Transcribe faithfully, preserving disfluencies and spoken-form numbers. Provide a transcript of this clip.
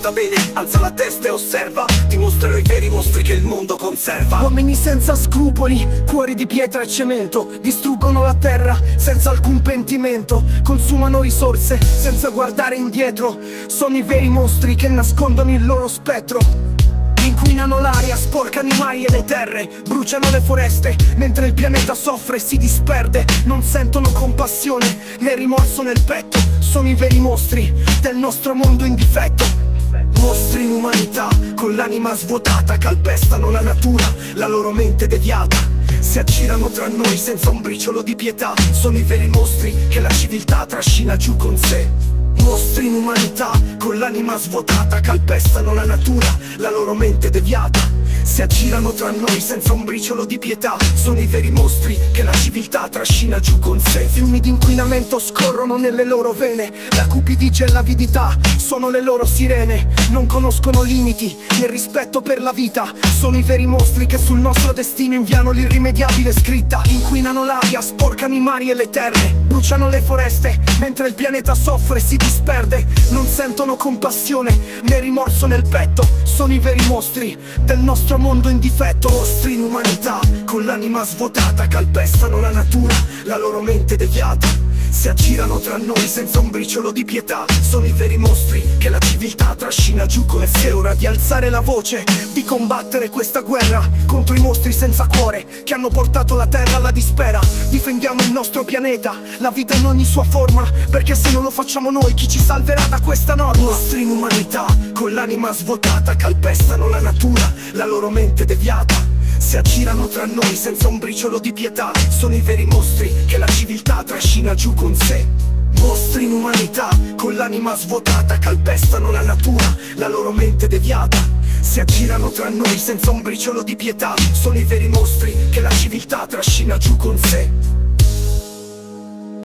ascolta bene, alza la testa e osserva, ti mostrerò i veri mostri che il mondo conserva. Uomini senza scrupoli, cuori di pietra e cemento, distruggono la terra senza alcun pentimento, consumano risorse senza guardare indietro. Sono i veri mostri che nascondono il loro spettro. Inquinano l'aria, sporcano i mari e le terre, bruciano le foreste, mentre il pianeta soffre e si disperde. Non sentono compassione né rimorso nel petto, sono i veri mostri del nostro mondo in difetto. Mostri in umanità, con l'anima svuotata, calpestano la natura, la loro mente deviata. Si aggirano tra noi senza un briciolo di pietà, sono i veri mostri che la civiltà trascina giù con sé. Mostri in umanità, con l'anima svuotata, calpestano la natura, la loro mente deviata. Si aggirano tra noi senza un briciolo di pietà, sono i veri mostri che la civiltà trascina giù con sé. Fiumi di inquinamento scorrono nelle loro vene, la cupidigia e l'avidità sono le loro sirene. Non conoscono limiti né rispetto per la vita, sono i veri mostri che sul nostro destino inviano l'irrimediabile scritta. Inquinano l'aria, sporcano i mari e le terre, bruciano le foreste, mentre il pianeta soffre e si disperde. Non sentono compassione né rimorso nel petto, sono i veri mostri del nostro mondo in difetto. Mostri in umanità, con l'anima svuotata, calpestano la natura, la loro mente deviata. Si aggirano tra noi senza un briciolo di pietà, sono i veri mostri che la civiltà trascina giù con sé. È ora di alzare la voce, di combattere questa guerra contro i mostri senza cuore che hanno portato la terra alla dispera. Difendiamo il nostro pianeta, la vita in ogni sua forma, perché se non lo facciamo noi chi ci salverà da questa norma? Mostri in umanità, con l'anima svuotata, calpestano la natura, la loro mente deviata. Si aggirano tra noi senza un briciolo di pietà, sono i veri mostri che la civiltà trascina giù con sé. Mostri in umanità, con l'anima svuotata, calpestano la natura, la loro mente deviata. Si aggirano tra noi senza un briciolo di pietà, sono i veri mostri che la civiltà trascina giù con sé.